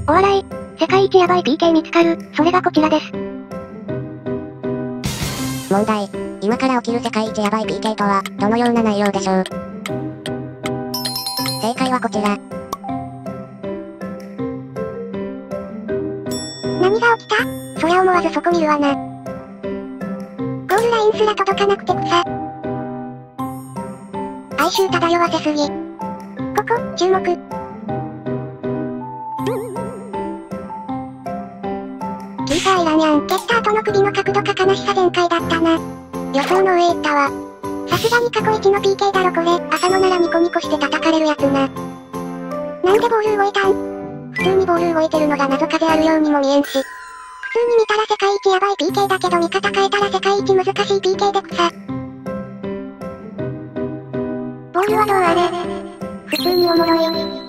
お笑い。世界一ヤバい PK 見つかる。それがこちらです。 問題。今から起きる世界一ヤバい PK とは、どのような内容でしょう？正解はこちら。 何が起きた？そりゃ思わずそこ見るわな。ゴールラインすら届かなくて草。哀愁漂わせすぎ。ここ、注目。キーパーいらんやん。蹴った後の首の角度か悲しさ全開だったな。予想の上行ったわ。さすがに過去一の PK だろこれ。浅野ならニコニコして叩かれるやつな。なんでボール動いたん？普通にボール動いてるのが謎風あるようにも見えんし。普通に見たら世界一ヤバい PK だけど見方変えたら世界一難しい PK で草。ボールはどうあれ。普通におもろい。